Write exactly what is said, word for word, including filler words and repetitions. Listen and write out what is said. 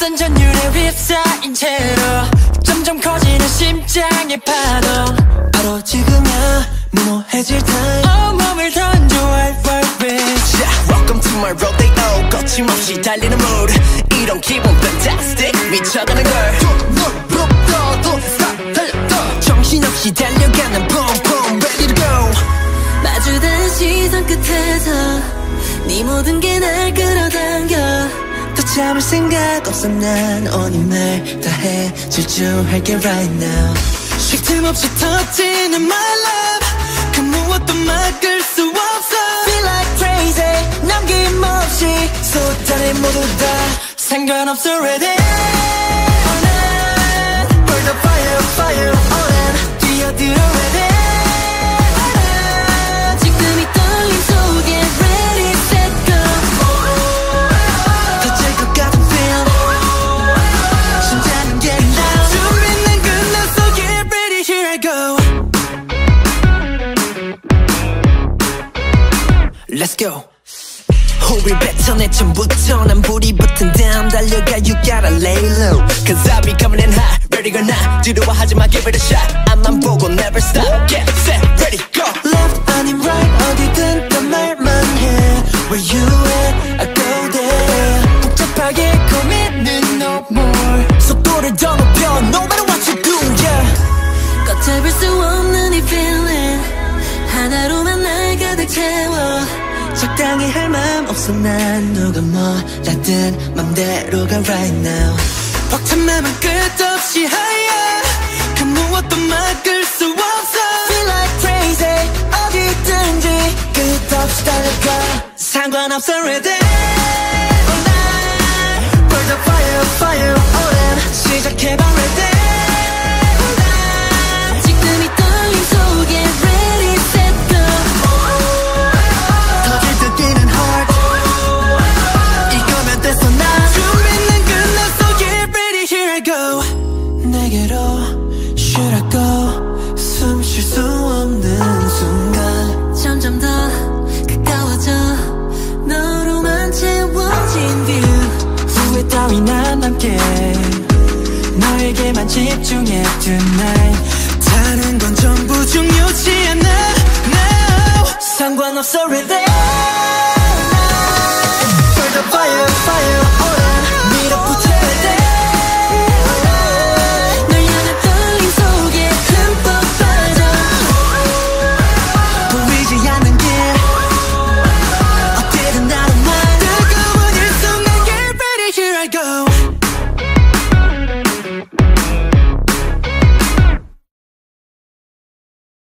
낯선 전율에 휩싸인 채로 점점 커지는 심장의 파도. 바로 지금이야 무모해질 time. 온몸을 던져 wild wild beach. Welcome to my rodeo. 거침없이 달리는 mood. 이런 기분 fantastic. 미쳐가는 걸 정신없이 달려가는 boom boom ready to go. 마주된 시선 끝에서 네 모든 게 날 끌어당겨. 더 참을 생각 없어 난 오늘 말 다 해 질주할게 right now. 쉴 틈 없이 터지는 my love. 그 무엇도 막을 수 없어. Feel like crazy 남김없이 쏟아내 모두 다 상관없어 ready all night. Burn the fire fire all in. 뛰어들어 ready all night. 지금 이 떨림 속에 ready set go. 터질 것 같은 feel 심장은 getting loud. 준비는 끝났어 get ready here I go. Let's go. 호를 뱉어내 처음부터 난 불이 붙은 다음 달려가 you gotta lay low. Cause I be coming in hot ready or not. 두려워하지마 give it a shot. 앞만 보고 never stop. Get set ready go. Left 아님 right 어디든 다 말만 해. Where you at I go there. 복잡하게 고민은 no more. 속도를 더 높여 no matter what you do yeah. 걷잡을 수 없는 이 feeling 하나로만 날 가득 채워. 적당히 할 맘 없어 난 누가 뭐라든 맘대로 가 right now. 벅찬 맘은 끝없이 higher. 그 무엇도 막을 수 없어. Feel like crazy 어디든지 끝없이 달려가 상관없어 ready all night. Burn the fire fire all in. 시작해봐 ready all night. 지금 이 떨림 속에 ready set go. 터질 듯 뛰는 heart 이거면 됐어 난 준비는 끝났어 get ready here I go. 내게로 should I go. 숨 쉴 수 없는 순간 점점 더 가까워져 너로만 채워진 view. 후회 따윈 안 남게 너에게만 집중해 tonight. 다른 건 전부 중요치 않아 now. 상관없어 ready Burn the fire fire all in. 밀어붙여 ready 널 향한 떨림 속에 흠뻑 빠져. 보이지 않는 길 어디든 나를 말 뜨거운 일 순간 get ready here I go.